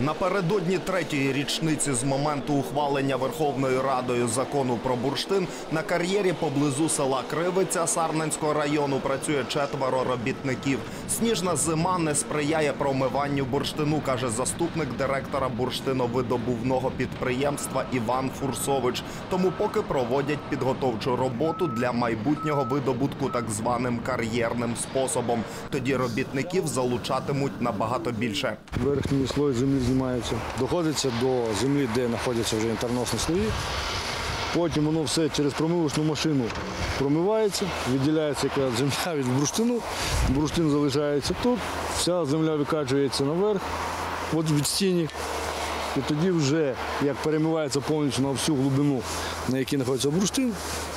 Напередодні третьої річниці з моменту ухвалення Верховною Радою закону про бурштин на кар'єрі поблизу села Кривиця Сарненського району працює 4 робітників. Сніжна зима не сприяє промиванню бурштину, каже заступник директора бурштиновидобувного підприємства Іван Фурсович. Тому поки проводять підготовчу роботу для майбутнього видобутку так званим кар'єрним способом. Тоді робітників залучатимуть набагато більше. Верхній слой землі знімається, доходиться до землі, де знаходяться вже інтерносні слої. Потім воно все через промивочну машину промивається, відділяється земля від бурштину, бурштин залишається тут, вся земля викачується наверх, от від стіни. І тоді вже, як перемивається повністю на всю глибину, на якій знаходиться бурштин,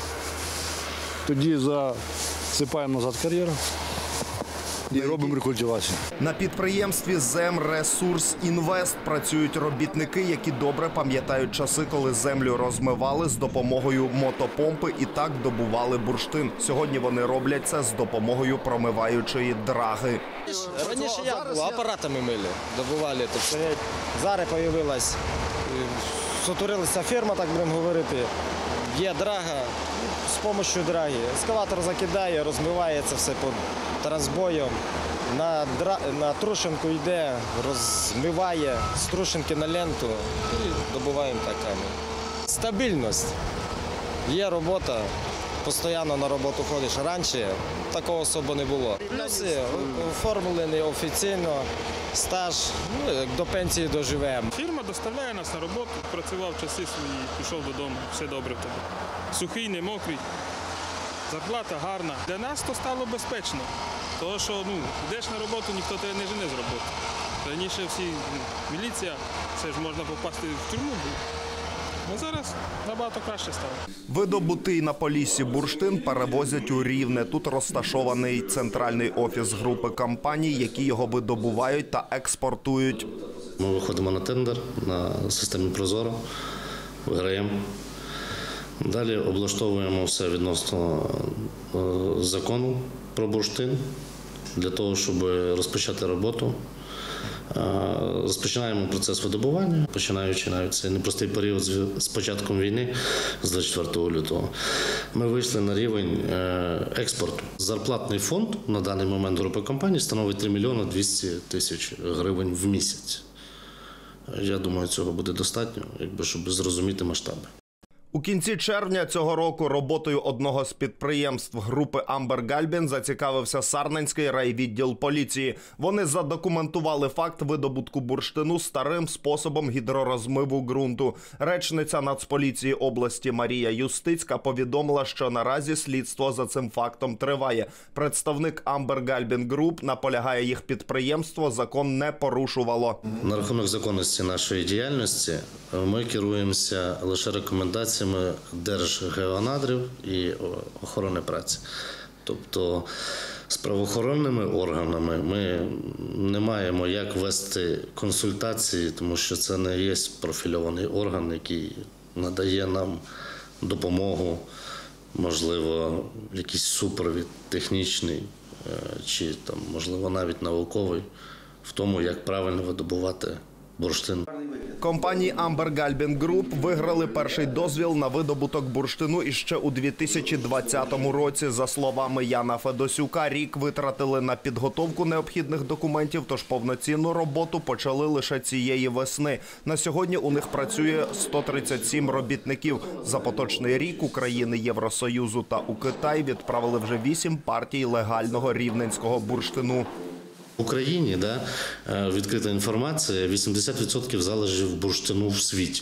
тоді засипаємо назад кар'єр і робимо рекультивацію. На підприємстві «Земресурс-Інвест» працюють робітники, які добре пам'ятають часи, коли землю розмивали з допомогою мотопомпи і так добували бурштин. Сьогодні вони роблять це з допомогою промиваючої драги. Раніше апаратами мили, добували. Зараз з'явилась, сотворилася фірма, так будемо говорити. Є драга, з допомогою драги. Ескаватор закидає, розмивається все під трансбоєм. На трушенку йде, розмиває з трушенки на ленту і добуваємо так камінь. Стабільність. Є робота, постійно на роботу ходиш. Раніше такого особо не було. Плюси оформлені офіційно, стаж, як до пенсії доживемо. Фірма доставляє нас на роботу, працював часи свої, пішов додому, все добре в тебе. Сухий, не мокрий, зарплата гарна. Для нас то стало безпечно, тому що йдеш на роботу, ніхто тебе не жене з роботи. Раніше всі, міліція, все ж можна попасти в тюрму. А зараз набагато краще стало. Видобутий на Поліссі бурштин перевозять у Рівне. Тут розташований центральний офіс групи компаній, які його видобувають та експортують. Ми виходимо на тендер на системі «Прозоро», виграємо. Далі облаштовуємо все відносно закону про бурштин для того, щоб розпочати роботу. Розпочинаємо процес видобування, починаючи навіть цей непростий період з початком війни, з 24 лютого. Ми вийшли на рівень експорту. Зарплатний фонд на даний момент групи компаній становить 3 мільйони 200 тисяч гривень в місяць. Я думаю, цього буде достатньо, щоб зрозуміти масштаби. У кінці червня цього року роботою одного з підприємств групи «Амбергальбін» зацікавився Сарненський райвідділ поліції. Вони задокументували факт видобутку бурштину старим способом гідророзмиву ґрунту. Речниця Нацполіції області Марія Юстицька повідомила, що наразі слідство за цим фактом триває. Представник «Амбергальбін Груп» наполягає, їх підприємство закон не порушувало. На рахунок законності нашої діяльності ми керуємося лише рекомендаціями Держгеонадрів і охорони праці. Тобто з правоохоронними органами ми не маємо як вести консультації, тому що це не є профільований орган, який надає нам допомогу, можливо, якийсь супровід технічний чи, можливо, навіть науковий в тому, як правильно видобувати бурштин. Компанії «Амбергальбін Груп» виграли перший дозвіл на видобуток бурштину іще у 2020 році. За словами Яна Федосюка, рік витратили на підготовку необхідних документів, тож повноцінну роботу почали лише цієї весни. На сьогодні у них працює 137 робітників. За поточний рік у країни Євросоюзу та у Китай відправили вже 8 партій легального рівненського бурштину. В Україні відкрита інформація, 80% залежів бурштину в світі.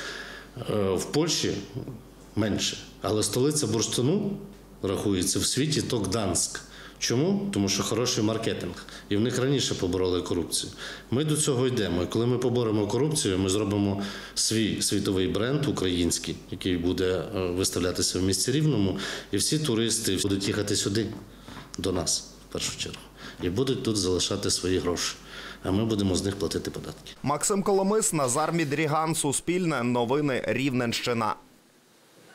В Польщі менше, але столиця бурштину рахується в світі – то Гданськ. Чому? Тому що хороший маркетинг. І в них раніше побороли корупцію. Ми до цього йдемо. І коли ми поборемо корупцію, ми зробимо свій світовий бренд український, який буде виставлятися в місті Рівному. І всі туристи будуть їхати сюди, до нас, в першу чергу. І будуть тут залишати свої гроші, а ми будемо з них платити податки. Максим Коломис, Назар Мідріган, Суспільне, Новини Рівненщина.